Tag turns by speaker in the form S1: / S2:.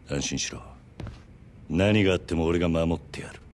S1: 安心しろ。何があっても俺が守ってやる。